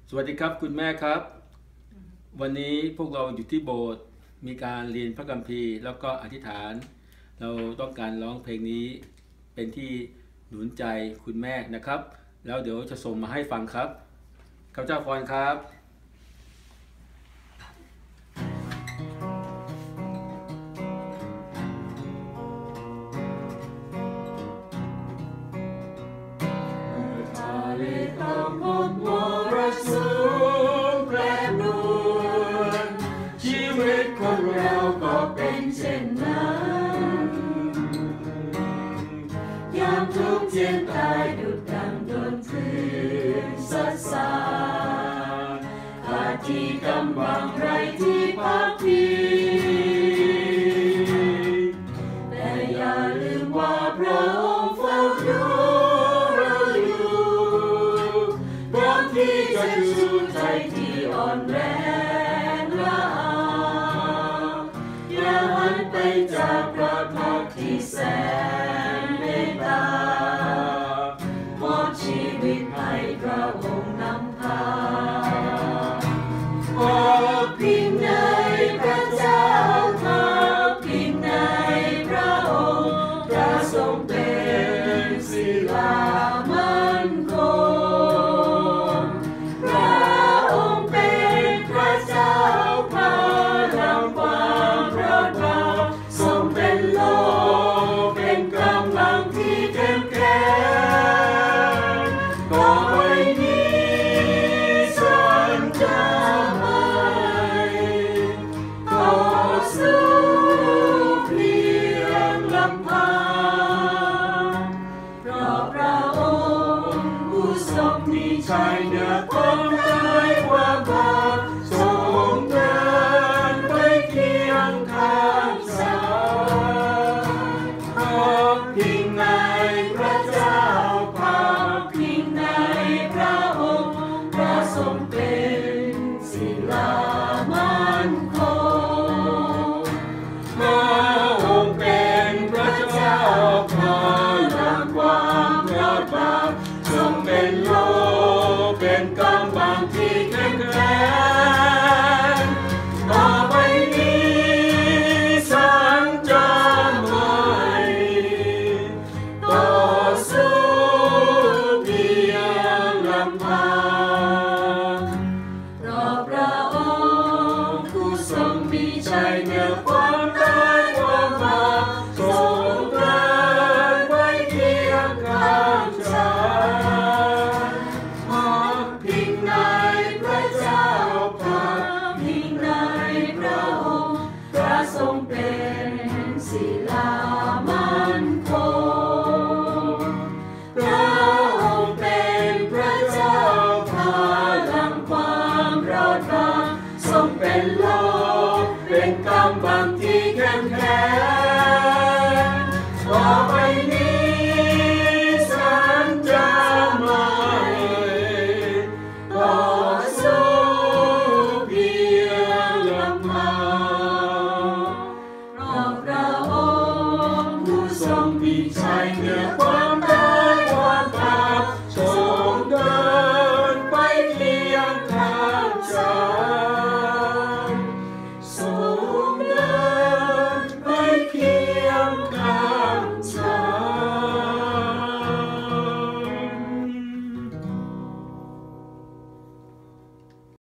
สวัสดีครับคุณแม่ครับวันนี้พวกเราอยู่ที่โบสถ์มีการเรียนพระคัมภีร์แล้วก็อธิษฐานเราต้องการร้องเพลงนี้เป็นที่หนุนใจคุณแม่นะครับแล้วเดี๋ยวจะส่งมาให้ฟังครับข้าพเจ้าพรครับทุกเทียนตายดุจดังโดนคลื่นซัดสาดขาดที่กำบังไรที่พักพิงแต่อย่าลืมว่าพระองค์เฝ้าดูเราอยู่พร้อมที่จะชูใจที่อ่อนแรงละอาอย่าหันไปจากพระพักที่แสนเมตตามอบชีวิตให้พระองค์นำพาขอบพิงในพระเจ้าขอบพิงในพระองค์พระทรงเป็นศิลามั่นคงพระองค์เป็นพระเจ้าพลังความรอดมาทรงเป็นโลเป็นกำลังที่เข้มแข็งต่อไปนี้ฉันจะไม่ต่อสู้เพียงลำพังเพราะพระองค์ผู้ทรงมีชัยเหนือความตายความบาปทรงเดินไปเคียงข้างฉันขอบพิงในพระเจ้าขอบพิงในพระองค์พระทรงเป็นศิลามั่นคงพระองค์เป็นพระเจ้าพลังความรอดบาปทรงเป็นโลเป็นกำบังที่เข้มแข็งต่อไปนี้ฉันจะไม่ต่อสู้เพียงลำพังเพราะพระองค์ผู้ทรงมีชัยเหนือความตายความบาปทรงเดินไว้เคียงข้างฉันขอบพิงใน